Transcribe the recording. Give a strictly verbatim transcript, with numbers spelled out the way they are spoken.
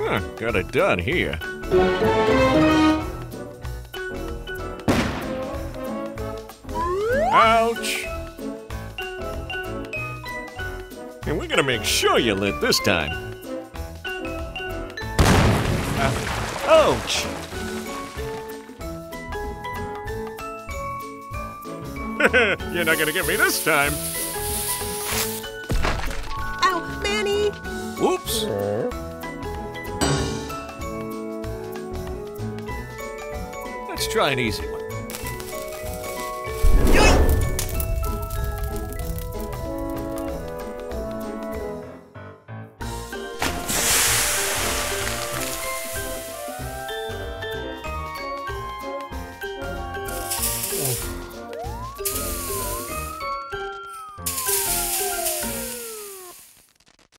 Huh, got it done here. Ouch! And we're gonna make sure you lit this time. Uh, ouch! You're not gonna get me this time. Ow, Manny! Whoops! Let's try an easy one.